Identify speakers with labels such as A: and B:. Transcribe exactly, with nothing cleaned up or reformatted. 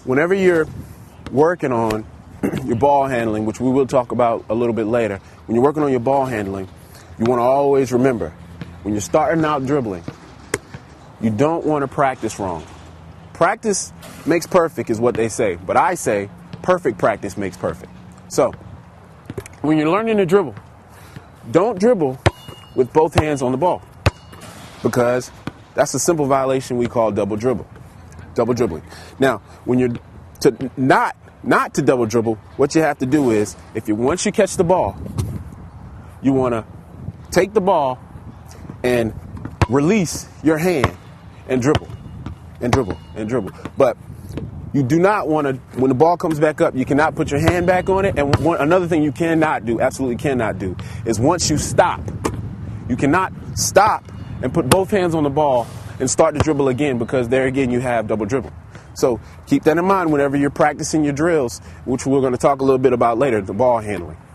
A: whenever you're working on your ball handling, which we will talk about a little bit later, when you're working on your ball handling, you want to always remember, when you're starting out dribbling, you don't want to practice wrong. Practice makes perfect is what they say, but I say perfect practice makes perfect. So, when you're learning to dribble, don't dribble with both hands on the ball, because that's a simple violation we call double dribble, double dribbling. Now, when you're to not not to double dribble, what you have to do is, if you once you catch the ball, you want to take the ball and release your hand and dribble and dribble and dribble. But you do not want to, when the ball comes back up, you cannot put your hand back on it. And one, another thing you cannot do, absolutely cannot do, is once you stop, you cannot stop and put both hands on the ball and start to dribble again, because there again you have double dribble. So keep that in mind whenever you're practicing your drills, which we're going to talk a little bit about later, the ball handling.